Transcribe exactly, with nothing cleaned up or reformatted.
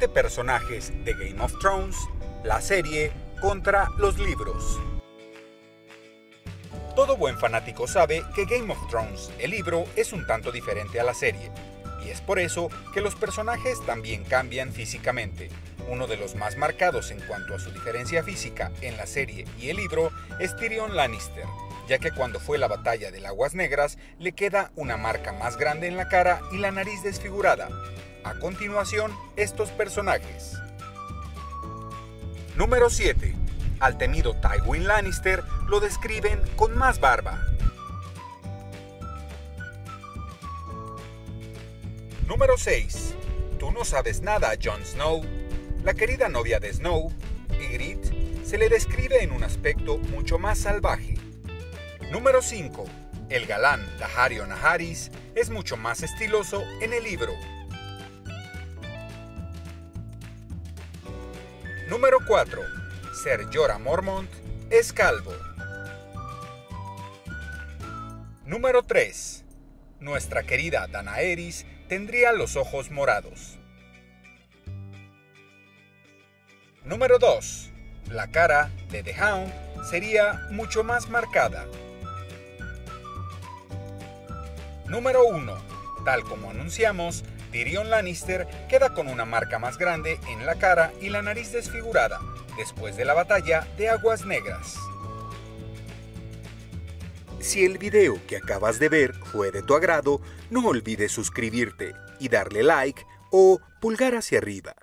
siete personajes de Game of Thrones, la serie contra los libros. Todo buen fanático sabe que Game of Thrones, el libro, es un tanto diferente a la serie, y es por eso que los personajes también cambian físicamente. Uno de los más marcados en cuanto a su diferencia física en la serie y el libro es Tyrion Lannister, ya que cuando fue la batalla de Aguas Negras le queda una marca más grande en la cara y la nariz desfigurada. A continuación, estos personajes. Número siete. Al temido Tywin Lannister lo describen con más barba. Número seis. Tú no sabes nada, Jon Snow. La querida novia de Snow, Ygritte, se le describe en un aspecto mucho más salvaje. Número cinco. El galán Daario Naharis es mucho más estiloso en el libro. Número cuatro. Ser Jorah Mormont es calvo. Número tres. Nuestra querida Daenerys tendría los ojos morados. Número dos. La cara de The Hound sería mucho más marcada. Número uno. Tal como anunciamos, Tyrion Lannister queda con una marca más grande en la cara y la nariz desfigurada después de la batalla de Aguas Negras. Si el video que acabas de ver fue de tu agrado, no olvides suscribirte y darle like o pulgar hacia arriba.